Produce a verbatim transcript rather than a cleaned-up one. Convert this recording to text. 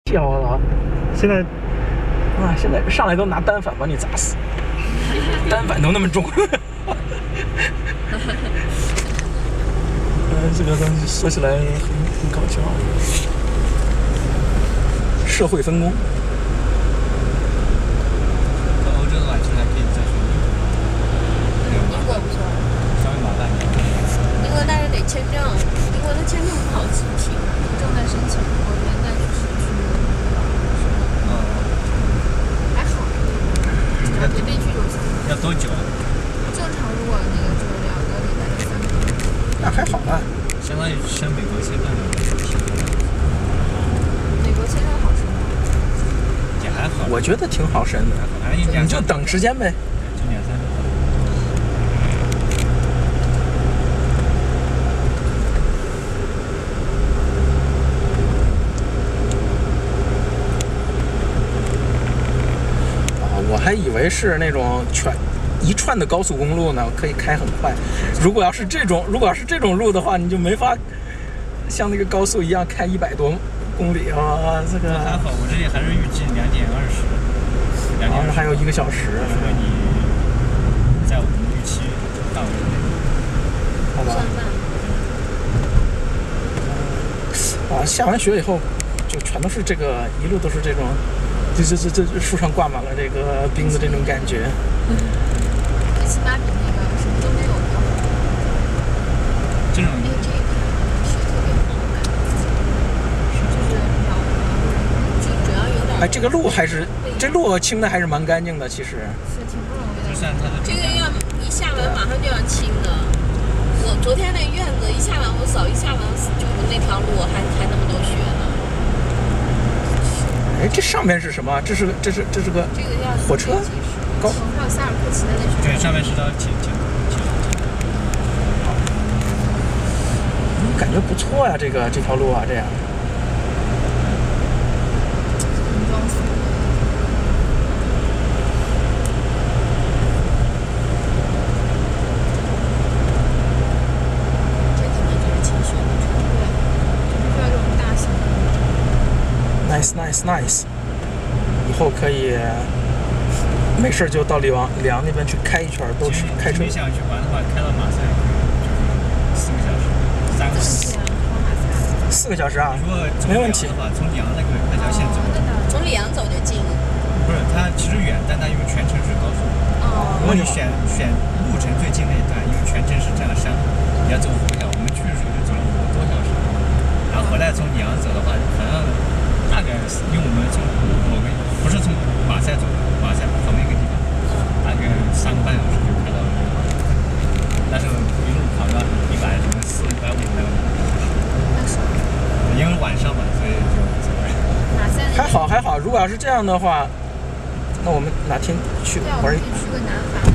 天我操！现在啊，现在上来都拿单反把你砸死，单反都那么重。呃，这个东西说起来很很搞笑。社会分工。 到欧洲的话，现在可以再去英国。 英国不错。 稍微麻烦一点。 英国但是得签证，英国的签证不好申请，正在申请，我元旦就是去。 嗯。 还好，只要别被拒就行。 要多久啊？ 正常如果那个就是两个礼拜到三个礼拜。 那还好吧。 相当于申美国签证了。 美国签证好申吗？ 也还好。 我觉得挺好申的，你就等时间呗。 就两三周。 我还以为是那种全一串的高速公路呢，可以开很快。如果要是这种，如果要是这种路的话，你就没法像那个高速一样开一百多公里啊。这个还好，我这里还是预计两点二十，两点还有一个小时。 如果你在我们预期范围内， 好吧。啊，下完雪以后，就全都是这个，一路都是这种。这这这这树上挂满了这个冰的这种感觉， 嗯，最起码比那个什么都没有要好。 这种， 哎，这个雪特别好看，就是比较就主要有点。 哎，这个路还是这路清的还是蛮干净的，其实。 是挺不容易的。 就算它的这个要一下完马上就要清的。我昨天那院子一下完我扫，一下完就那条路还还那么多雪呢。 哎，这上面是什么？这是个，这是这是个火车，高。 还有萨尔库奇的那雪。 对，上面是条铁铁铁铁。 嗯，感觉不错呀，这个这条路啊，这样。 这可能就是清雪的车，对，就是这种大型的。 Nice, nice, nice。以后可以没事就到里昂里昂那边去开一圈，都去开车。 你想去玩的话，开到马赛就是四个小时，三个。 四个小时啊？ 如果没问题。 从里昂那个那条线走， 从里昂走就近。 不是，它其实远，但它因为全程是高速。 哦。 如果你选选路程最近那一段，因为全程是这样的山，你要走五个小时。我们去的时候就走了五个多小时，然后回来从里昂走的话，好像。大概因为我们从我们不是从马赛走的，马赛旁边一个地方，大概三个半小时就开到了。但是一路跑到一百什么四一百五那个。因为晚上嘛，所以就走了。 马赛还好还好，如果要是这样的话，那我们哪天去玩一？ 去个南法。